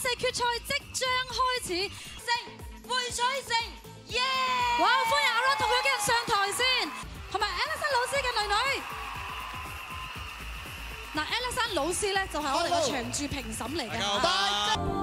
4決賽即將開始，會取勝，耶！哇！歡迎阿 Ron 同佢嘅人上台先，同埋 Alison 老師嘅女女。嗱 ，Alison 老師咧就係我哋嘅長駐評審嚟嘅。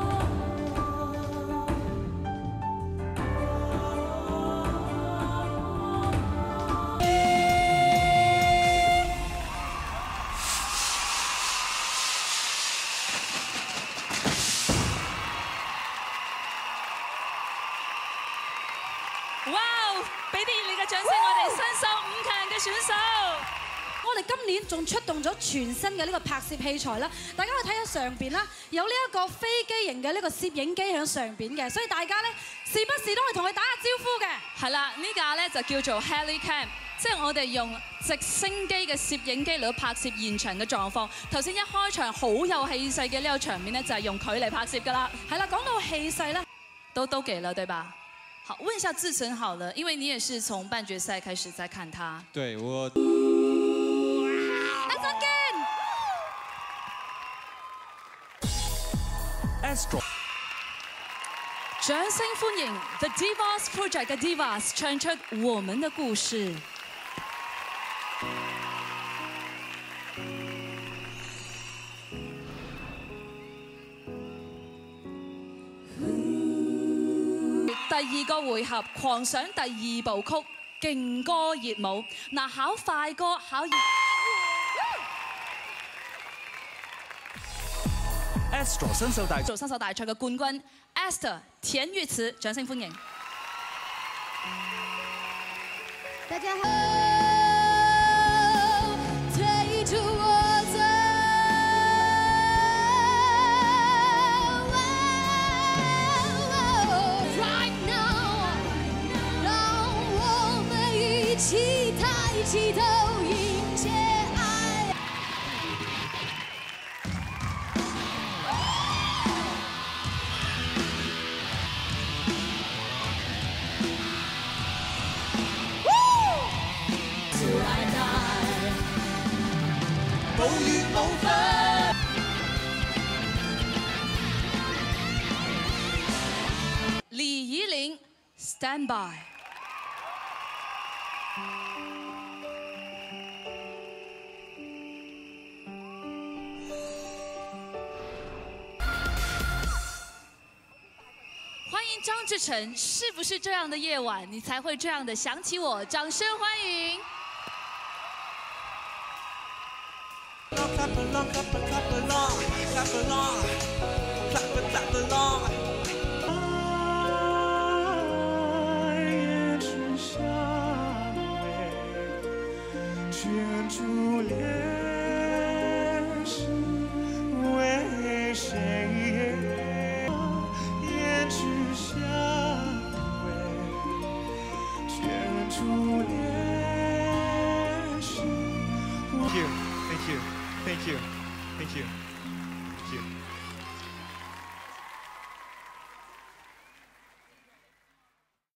哇！俾啲熱烈嘅掌聲，我哋新秀5強嘅選手。 我哋今年仲出動咗全新嘅呢個拍攝器材啦，大家可以睇下上邊啦，有呢一個飛機型嘅呢個攝影機喺上邊嘅，所以大家咧時不時都可以同佢打下招呼嘅。 係啦，呢架咧就叫做 Helicam， 即係我哋用直升機嘅攝影機嚟到拍攝現場嘅狀況。頭先一開場好有氣勢嘅呢個場面咧，就係用佢嚟拍攝㗎啦。係啦，講到氣勢咧，都給了，對吧？ 好，問一下志成好了，因為你也是從半決賽開始在看他。 對我。 一陣見。 Astro。 掌聲歡迎 The Divas Project 嘅 Divas 唱出我們的故事。第2個回合狂想第2部曲勁歌熱舞，嗱考快歌考熱。 Astro 新秀大做新秀大賽嘅冠軍 Esther 田玉慈，掌聲歡迎。 大家好。 起头迎接爱。 無緣無分。 李怡玲 ，Stand by。 張志成，是不是這樣的夜晚，你才會這樣的想起我？掌聲歡迎！ Thank you.